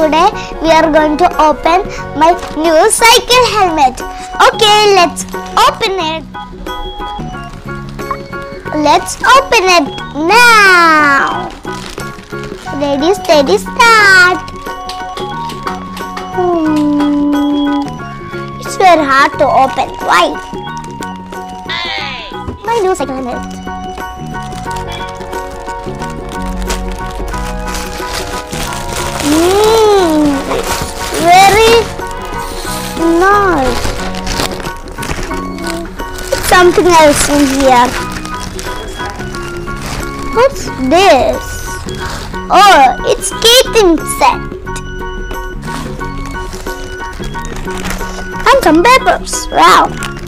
today we are going to open my new cycle helmet. Okay, let's open it. Let's open it now. Ready, steady, start. It's very hard to open. Why? My new cycle helmet. It's very nice. It's something else in here. What's this? Oh, it's skating set. And some papers. Wow.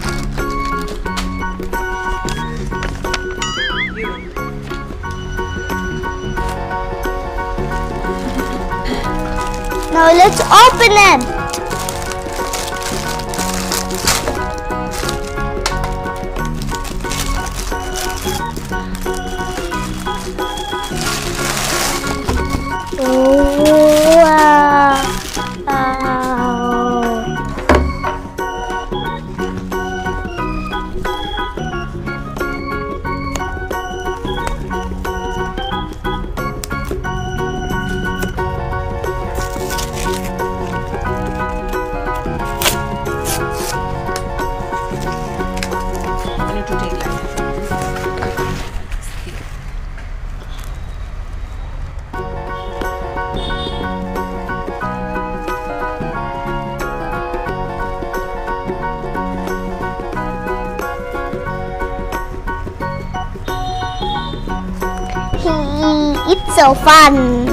Now let's open it. It's so fun.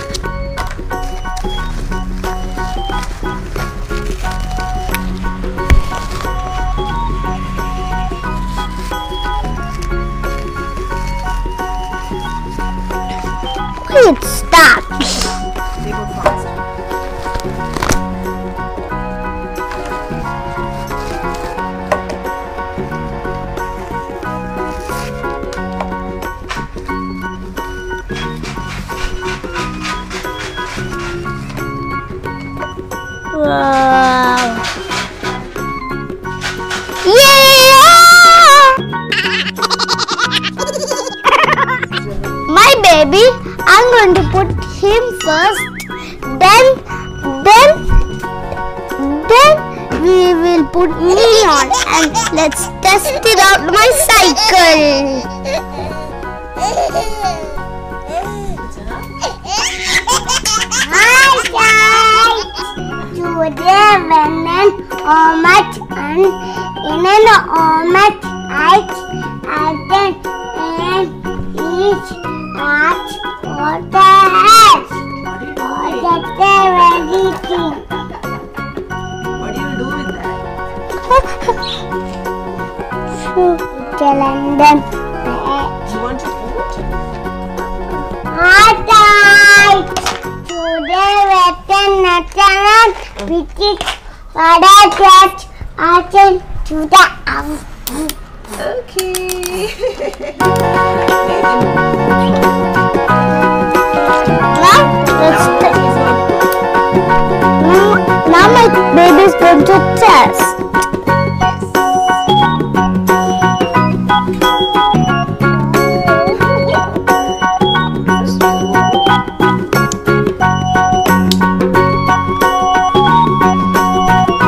Wait, stop. They go fast. Wow. Yeah! My baby, I'm going to put him first. Then we will put me on and let's test it out my cycle. Today when an omelette and in an omelette I attend and each at water has all that everything. What do you do with that? And then You want to eat? alright. Today which is what I just attend to the house. Okay. Now my baby is going to test.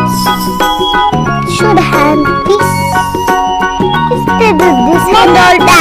Should have this. Instead of this hand all